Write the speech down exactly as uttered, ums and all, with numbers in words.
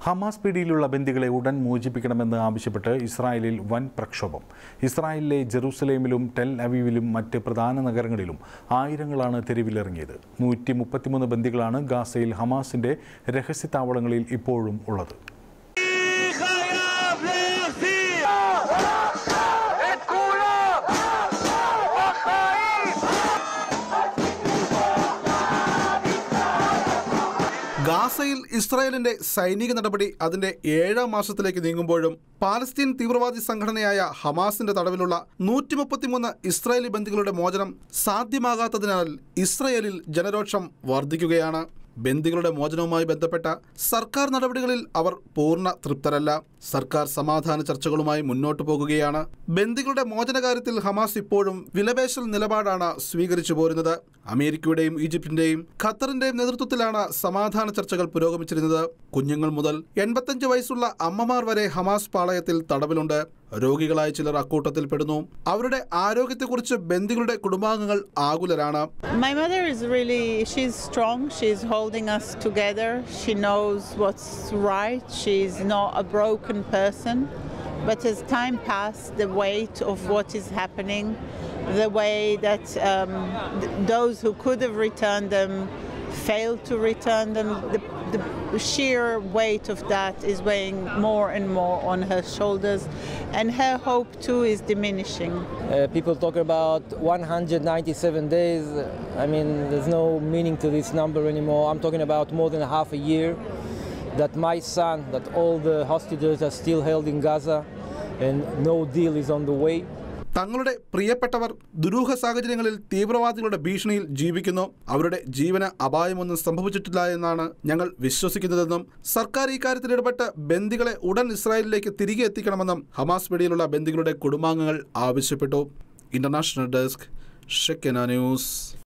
Hamas പിടിയിലുള്ള ബന്ദികളെ ഉടൻ മോചിപ്പിക്കണമെന്ന് ആവശ്യപ്പെട്ട് ഇസ്രായേലിൽ വൻ പ്രക്ഷോഭം. ഇസ്രായേലിലെ ജെറുസലേമിലും ടെൽ അവീവിലും മറ്റ് പ്രധാന നഗരങ്ങളിലും ആയിരങ്ങളാണ് തെരുവിലിറങ്ങിയത്. നൂറ്റി മുപ്പത്തിമൂന്ന് ബന്ദികളാണ് ഗാസയിൽ ഹമാസിന്റെ രഹസ്യ താവളങ്ങളിൽ ഇപ്പോഴും ഉള്ളത്. ഗാസയിൽ ഇസ്രായേലിന്റെ സൈനിക നടപടി അതിന്റെ ഏഴാം മാസത്തിലേക്ക് നീങ്ങുമ്പോഴും പാലസ്തീൻ തീവ്രവാദി സംഘടനയായ ഹമാസിന്റെ തടവിലുള്ള നൂറ്റി മുപ്പത്തിമൂന്ന് ഇസ്രായേലി ബന്ദികളുടെ മോചനം സാധ്യമാകാത്തതിനാൽ ഇസ്രായേലിൽ ജനരോഷം വർദ്ധിക്കുകയാണ്. ബന്ദികളുടെ മോചനവുമായി ബന്ധപ്പെട്ട സർക്കാർ നടപടികളിൽ അവർ പൂർണ്ണ തൃപ്തരല്ല. സർക്കാർ സമാധാന ചർച്ചകളുമായി മുന്നോട്ടു പോകുകയാണ്. ബന്ദികളുടെ മോചന കാര്യത്തിൽ ഹമാസ് ഇപ്പോഴും വിലപേശൽ നിലപാടാണ് സ്വീകരിച്ചു പോരുന്നത്. അമേരിക്കയുടെയും ഈജിപ്തിന്റെയും ഖത്തറിന്റെയും നേതൃത്വത്തിലാണ് സമാധാന ചർച്ചകൾ പുരോഗമിച്ചിരുന്നത്. കുഞ്ഞുങ്ങൾ മുതൽ എൺപത്തഞ്ച് വയസ്സുള്ള അമ്മമാർ വരെ ഹമാസ് പാളയത്തിൽ തടവിലുണ്ട്. രോഗികളായ ചിലർ അക്കൂട്ടത്തിൽ പെടുന്നു. അവരുടെ ആരോഗ്യത്തെക്കുറിച്ച് ബന്ദികളുടെ കുടുംബാംഗങ്ങൾ ആകുലരാണ്. My mother is really, she's strong. She's holding us together. She knows what's right. She's not a broken person. But as time passed, the weight of what is happening, the way that um, th- those who could have returned them failed to return them, the, the sheer weight of that is weighing more and more on her shoulders, and her hope too is diminishing. Uh, people talk about one hundred ninety-seven days. I mean, there's no meaning to this number anymore. I'm talking about more than half a year that my son, that all the hostages are still held in Gaza and no deal is on the way. തങ്ങളുടെ പ്രിയപ്പെട്ടവർ ദുരൂഹ സാഹചര്യങ്ങളിൽ തീവ്രവാദികളുടെ ഭീഷണിയിൽ ജീവിക്കുന്നു. അവരുടെ ജീവന് അപായമൊന്നും സംഭവിച്ചിട്ടില്ല എന്നാണ് ഞങ്ങൾ വിശ്വസിക്കുന്നതെന്നും സർക്കാർ ഇക്കാര്യത്തിൽ ഇടപെട്ട് ബന്ദികളെ ഉടൻ ഇസ്രായേലിലേക്ക് തിരികെ എത്തിക്കണമെന്നും ഹമാസ് പിടിയിലുള്ള ബന്ദികളുടെ കുടുംബാംഗങ്ങൾ ആവശ്യപ്പെട്ടു. International desk, Shekinah news.